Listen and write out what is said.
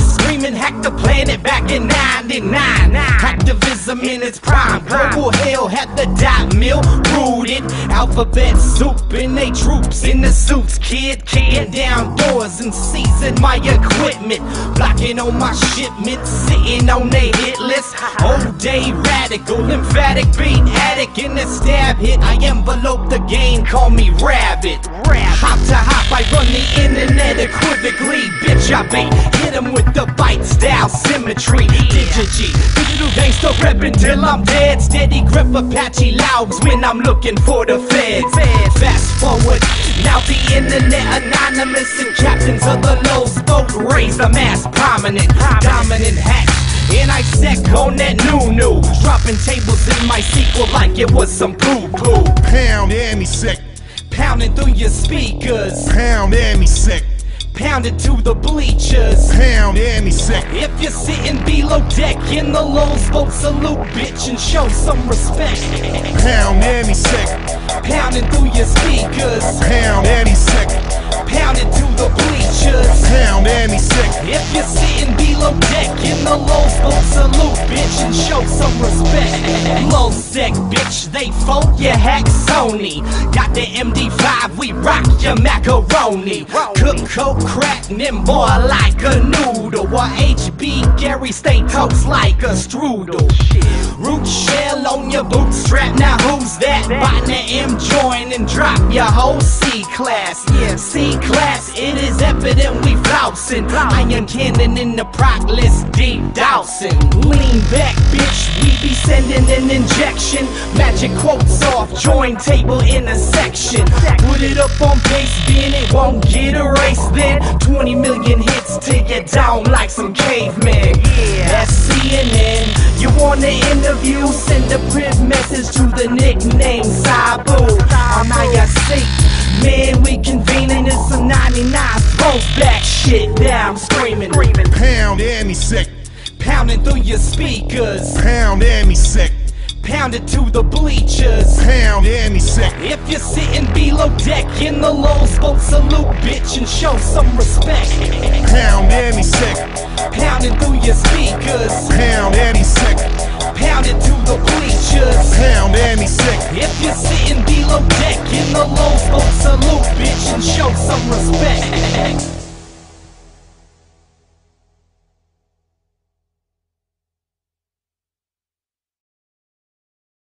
Screaming hack the planet back in '99. Activism in its prime. Global hell had the dot mill rooted. Alphabet soup and they troops in the suits. Kicking down doors and seizing my equipment. Blocking on my shipment, sitting on they hit list. All day radical, lymphatic, beat addict in the stab hit. I envelope the game, call me Rabbit. Hop to hop, I run the internet equivocally. Bitch, I bait, hit him with the bite style symmetry. Digital gangsta reppin' till I'm dead. Steady grip Apache logs when I'm looking for the feds. Fast forward, now the internet anonymous and captains of the lows both raise the mass prominent. Dominant hacks. And I sec on that new dropping tables in my sequel like it was some poo-poo. Pound and me sick. Pounding through your speakers. Pound and me sick. Pounded to the bleachers. Pound and me sick. If you're sitting below deck in the lows boat, salute bitch and show some respect. Pound and me sick. Pounding through your speakers. Pound and me sick. Pounded to the bleachers. Pound and me sick. If you're sitting below deck in the lows boat, salute bitch and show some respect. Low sec bitch, they folk, you hack Sony. Got the MD5, we rock your macaroni. Cook coke, crack, nimble like a noodle. While HB Gary stay toast like a strudel. Root shell on your bootstrap, now who's that? Buying the M join and drop your whole C-class. Yeah, C-class, it is evident we flousing. Iron cannon in the proc list, deep dousing. Lean back, bitch, we be sending an injection. Magic quotes off, join table intersection. Put it up on base, then it won't get erased. Then 20 million hits till you're down like some cavemen. That's CNN. You want an interview? Send a print message to the nickname Sabu. I'm IRC. Man, we convening, it's some 99 both back shit. Now I'm screaming. Pound and me sick. Pounding through your speakers. Pound and me sick. Pounded to the bleachers. Pound and me sick. If you're sitting below deck in the lows boat, salute bitch and show some respect. Pound and me sick. Pounding through your speakers. Pound and me sick. Pounded to the bleachers. Pound and me sick. If you're sitting below deck in the lows boat, salute bitch and show some respect.